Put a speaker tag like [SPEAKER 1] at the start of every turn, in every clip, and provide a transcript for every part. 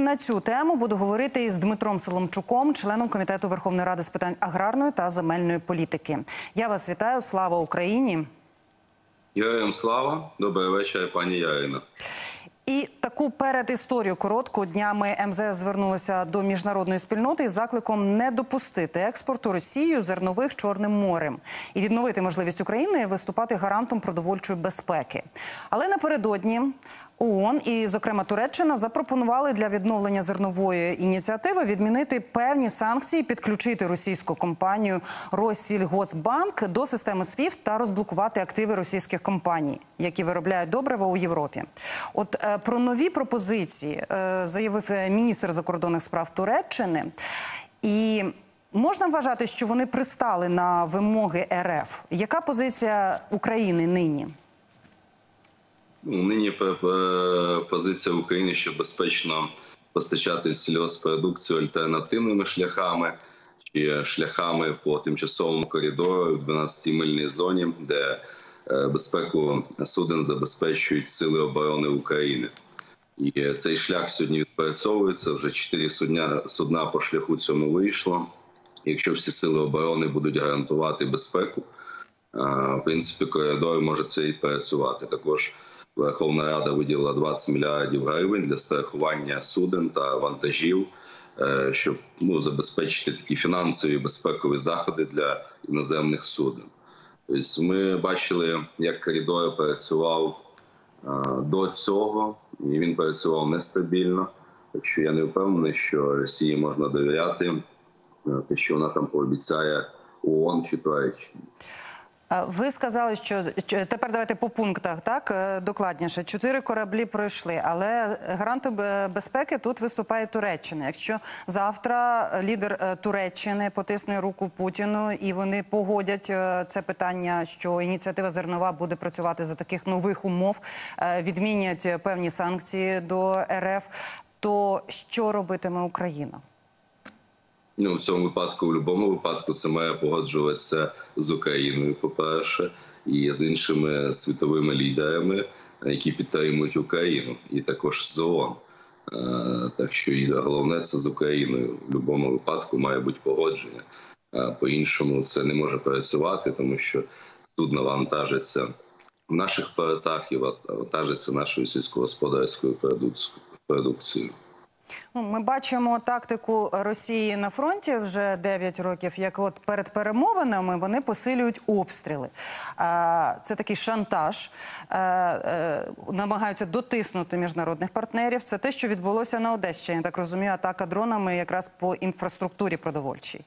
[SPEAKER 1] на цю тему буду говорити із Дмитром Соломчуком, членом Комітету Верховної Ради з питань аграрної та земельної політики. Я вас вітаю. Слава Україні!
[SPEAKER 2] Героям слава! Добрий вечір, пані Ярино.
[SPEAKER 1] І таку передісторію коротку. Днями МЗС звернулося до міжнародної спільноти із закликом не допустити експорту Росією зернових Чорним морем і відновити можливість України виступати гарантом продовольчої безпеки. Але напередодні ООН і, зокрема, Туреччина запропонували для відновлення зернової ініціативи відмінити певні санкції, підключити російську компанію «Россільгосбанк» до системи SWIFT та розблокувати активи російських компаній, які виробляють добрива у Європі. От про нові пропозиції заявив міністр закордонних справ Туреччини. І можна вважати, що вони пристали на вимоги РФ. Яка позиція України нині?
[SPEAKER 2] Нині позиція України, що безпечно постачати сільгоспродукцію альтернативними шляхами чи шляхами по тимчасовому коридору в 12-мильній зоні, де безпеку суден забезпечують Сили оборони України. І цей шлях сьогодні відпрацьовується, вже 4 судна по шляху цьому вийшло. Якщо всі Сили оборони будуть гарантувати безпеку, в принципі, коридор може це відпрацювати. Також Верховна Рада виділила 20 мільярдів гривень для страхування суден та вантажів, щоб забезпечити такі фінансові безпекові заходи для іноземних суден. Тобто ми бачили, як коридор працював до цього, і він працював нестабільно. Так що я не впевнений, що Росії можна довіряти те, що вона там пообіцяє ООН чи Туреччині.
[SPEAKER 1] Ви сказали, що тепер давайте по пунктах, так, докладніше. 4 кораблі пройшли, але гарантом безпеки тут виступає Туреччина. Якщо завтра лідер Туреччини потисне руку Путіну і вони погодять це питання, що ініціатива зернова буде працювати за таких нових умов, відмінять певні санкції до РФ, то що робитиме Україна?
[SPEAKER 2] В цьому випадку, в будь-якому випадку, це має погоджуватися з Україною, по-перше, і з іншими світовими лідерами, які підтримують Україну, і також з ООН. Так що і головне – це з Україною. В будь-якому випадку має бути погодження. По-іншому це не може працювати, тому що судно вантажиться в наших портах і вантажиться нашою сільськогосподарською продукцією.
[SPEAKER 1] Ми бачимо тактику Росії на фронті вже 9 років, як от перед перемовинами вони посилюють обстріли. Це такий шантаж, намагаються дотиснути міжнародних партнерів. Це те, що відбулося на Одещині, так розумію, атака дронами якраз по інфраструктурі продовольчій.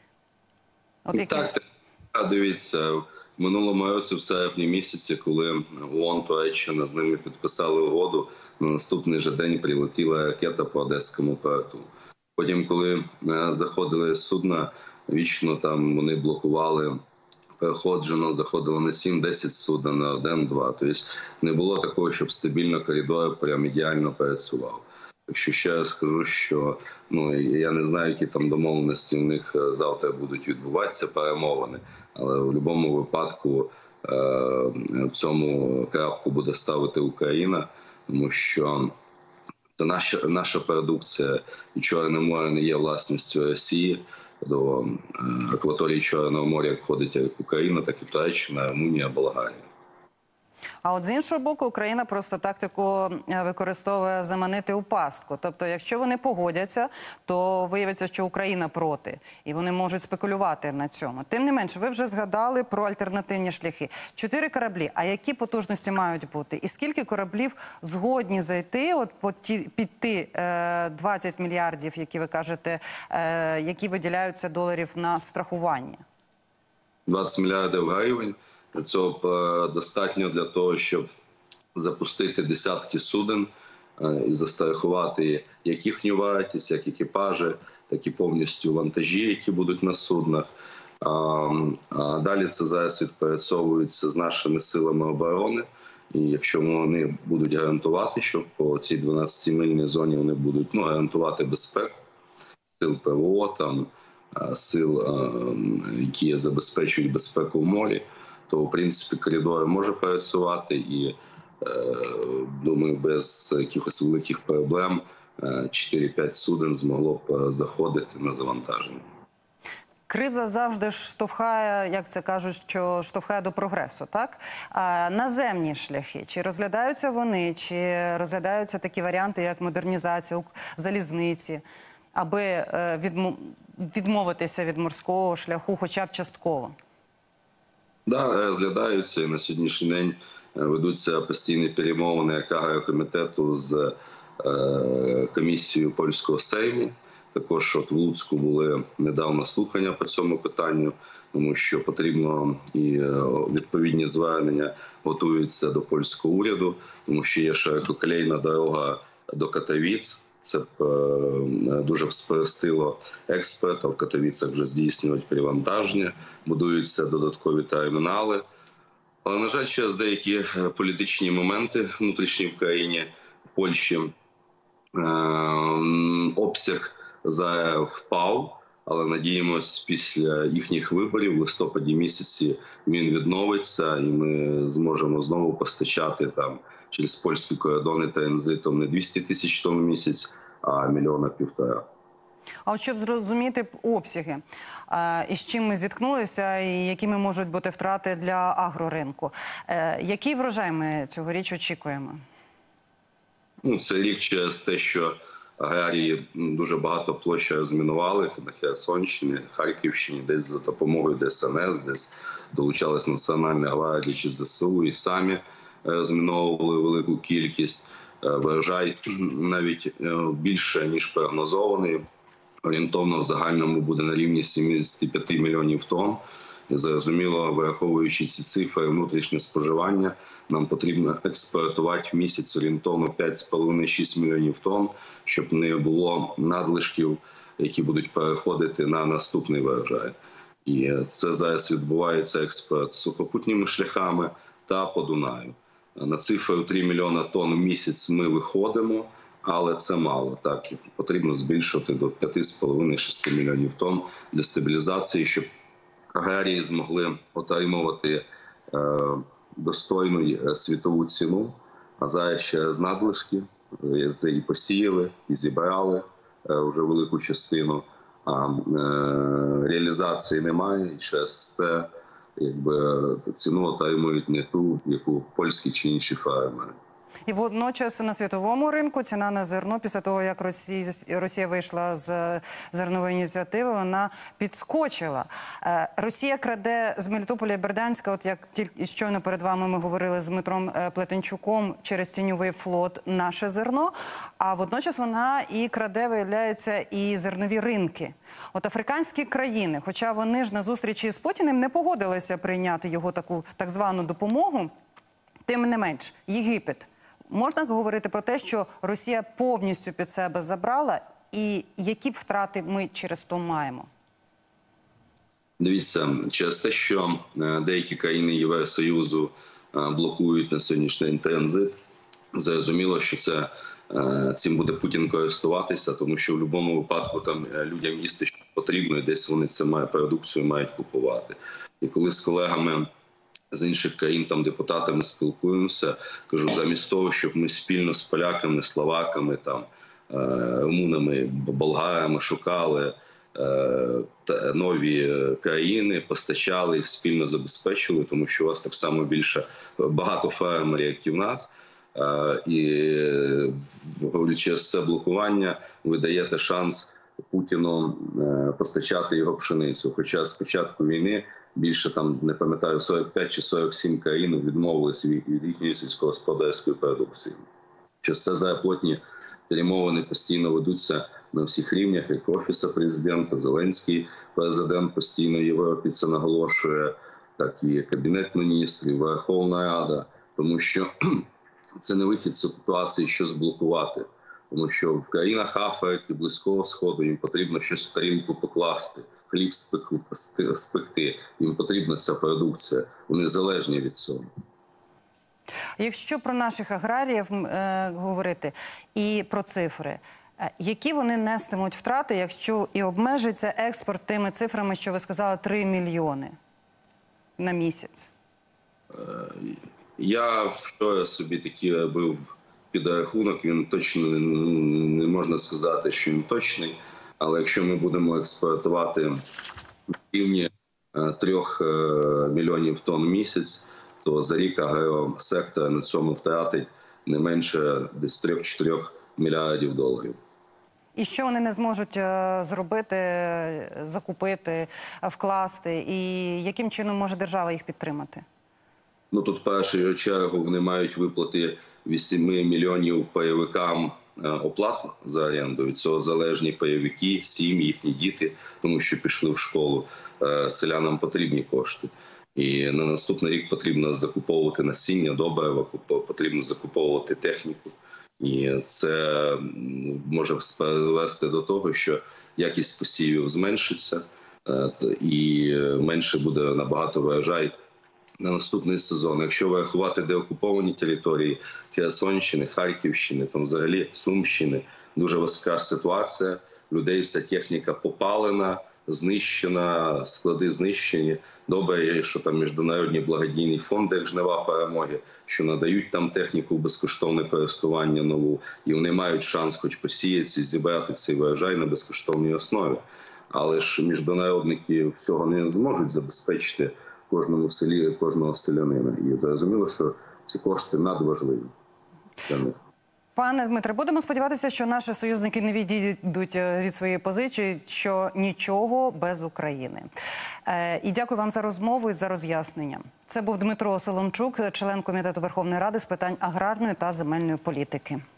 [SPEAKER 2] Так, дивіться, в минулому році, в серпні місяці, коли ООН, Туреччина з ними підписали угоду, на наступний же день прилетіла ракета по Одеському порту. Потім, коли заходили судна, вічно там вони блокували проходжено, заходило на 7-10 суден, на 1-2. Тобто не було такого, щоб стабільно коридор прям ідеально працював. Так що ще раз скажу, що я не знаю, які там домовленості у них завтра будуть відбуватися, перемовини. Але в будь-якому випадку в цьому крапку буде ставити Україна, тому що це наша продукція, і Чорне море не є власністю Росії. До акваторії Чорного моря входить як Україна, так і Туреччина, Румунія, Болгарія.
[SPEAKER 1] А от з іншого боку, Україна просто тактику використовує заманити у пастку. Тобто, якщо вони погодяться, то виявиться, що Україна проти. І вони можуть спекулювати на цьому. Тим не менше, ви вже згадали про альтернативні шляхи. 4 кораблі. А які потужності мають бути? І скільки кораблів згодні зайти, під ті 20 мільярдів, які ви кажете, які виділяються доларів на страхування?
[SPEAKER 2] 20 мільярдів гривень. Цього достатньо для того, щоб запустити десятки суден і застрахувати як їхню вартість, як екіпажі, так і повністю вантажі, які будуть на суднах. Далі це зараз відпрацьовується з нашими силами оборони. І якщо вони будуть гарантувати, що по цій 12-мильній зоні вони будуть гарантувати безпеку сил ПВО, сил, які забезпечують безпеку в морі, то, в принципі, коридор може працювати і, думаю, без якихось великих проблем 4-5 суден змогло б заходити на завантаження.
[SPEAKER 1] Криза завжди штовхає, як це кажуть, що штовхає до прогресу, так? А наземні шляхи, чи розглядаються вони, чи розглядаються такі варіанти, як модернізація залізниці, аби відмовитися від морського шляху хоча б частково?
[SPEAKER 2] Так, розглядаються, і на сьогоднішній день ведуться постійні перемовини Агрокомітету з комісією польського Сейму. Також в Луцьку були недавно слухання по цьому питанню, тому що потрібно і відповідні звернення готуються до польського уряду, тому що є ширококолійна дорога до Катовіць. Це б дуже спростило експорт, а в Катовіцях вже здійснюють перевантаження, будуються додаткові термінали. Але, на жаль, через деякі політичні моменти внутрішні в країні, в Польщі, обсяг впав, але надіємось, після їхніх виборів в листопаді місяці він відновиться, і ми зможемо знову постачати там через польські кордони транзитом не 200 тисяч тонн в місяць, а 1,5 мільйона.
[SPEAKER 1] А от щоб зрозуміти обсяги, і з чим ми зіткнулися, і якими можуть бути втрати для агроринку, який врожай ми цьогоріч очікуємо?
[SPEAKER 2] Це рік через те, що аграрії дуже багато площі розмінували на Херсонщині, Харківщині, десь за допомогою ДСНС, десь долучалась Національна гвардія чи ЗСУ і самі розміновували велику кількість. Врожай навіть більше, ніж прогнозований. Орієнтовно в загальному буде на рівні 75 мільйонів тонн. І зрозуміло, враховуючи ці цифри, внутрішнє споживання, нам потрібно експортувати в місяць орієнтовно 5,5-6 мільйонів тонн, щоб не було надлишків, які будуть переходити на наступний врожай. І це зараз відбувається експорт сухопутніми шляхами та по Дунаю. На цифру 3 мільйона тонн в місяць ми виходимо, але це мало. Так, потрібно збільшувати до 5,5-6 мільйонів тонн для стабілізації, щоб аграрії змогли отримувати достойну світову ціну, а зараз ще з надлишки і посіяли, і зібрали вже велику частину, а реалізації немає, і через те ціну отримують не ту, яку польські чи інші фермери.
[SPEAKER 1] І водночас на світовому ринку ціна на зерно, після того, як Росія вийшла з зернової ініціативи, вона підскочила. Росія краде з Мелітополя і Бердянська, от як тільки щойно перед вами ми говорили з Дмитром Плетенчуком, через тіньовий флот наше зерно, а водночас вона і краде, виявляється, і зернові ринки. От африканські країни, хоча вони ж на зустрічі з Путіним не погодилися прийняти його таку так звану допомогу, тим не менш, Єгипет. Можна говорити про те, що Росія повністю під себе забрала, і які втрати ми через то маємо?
[SPEAKER 2] Дивіться, через те, що деякі країни Євросоюзу блокують на сьогоднішній день транзит, зрозуміло, що цим буде Путін користуватися, тому що в будь-якому випадку там людям їсти що потрібно, і десь вони продукцію мають купувати. І коли з колегами з інших країн, там, депутатами спілкуємося, кажу, замість того, щоб ми спільно з поляками, словаками, там, румунами, болгарами шукали нові країни, постачали їх, спільно забезпечили, тому що у вас так само багато фермерів, як і в нас. І через це блокування ви даєте шанс Путіну постачати його пшеницю. Хоча з початку війни більше, там, не пам'ятаю, 45 чи 47 країн відмовилися від їхньої сільськогосподарської продукції. Через це зараз плотні перемовини постійно ведуться на всіх рівнях, як Офісу президента, Зеленський президент постійно в Європі це наголошує, так і Кабінет міністрів, Верховна Рада, тому що це не вихід з ситуації, що зблокувати. Тому що в країнах Африки, Близького Сходу їм потрібно щось в тарілку покласти, хліб спекти. Їм потрібна ця продукція. Вони залежні від цього.
[SPEAKER 1] Якщо про наших аграріїв говорити і про цифри, які вони нестимуть втрати, якщо і обмежиться експорт тими цифрами, що ви сказали, 3 мільйони на місяць?
[SPEAKER 2] Я вчора собі такі робив підрахунок, він точно не можна сказати, що він точний. Але якщо ми будемо експортувати в рівні 3 мільйонів тонн в місяць, то за рік агросектор на цьому втратить не менше десь 3-4 мільярдів доларів.
[SPEAKER 1] І що вони не зможуть зробити, закупити, вкласти? І яким чином може держава їх підтримати?
[SPEAKER 2] Ну, тут в першу чергу вони мають виплати 8 мільйонів пайовикам оплату за оренду. Від цього залежні пайовики, сім'ї, їхні діти, тому що пішли в школу. Селянам потрібні кошти. І на наступний рік потрібно закуповувати насіння, добрива, потрібно закуповувати техніку. І це може привести до того, що якість посівів зменшиться і менше буде набагато врожай на наступний сезон. Якщо врахувати деокуповані території Херсонщини, Харківщини, там взагалі Сумщини, дуже важка ситуація. Людей вся техніка попалена, знищена, склади знищені. Добре, що там міжнародні благодійні фонди, як «Жнива перемоги», що надають там техніку в безкоштовне користування нову, і вони мають шанс хоч посіяти і зібрати цей врожай на безкоштовній основі. Але ж міжнародники всього не зможуть забезпечити кожному селі, кожного селянина. І зрозуміло, що ці кошти надважливі для них.
[SPEAKER 1] Пане Дмитре, будемо сподіватися, що наші союзники не відійдуть від своєї позиції, що нічого без України. І дякую вам за розмову і за роз'яснення. Це був Дмитро Соломчук, член Комітету Верховної Ради з питань аграрної та земельної політики.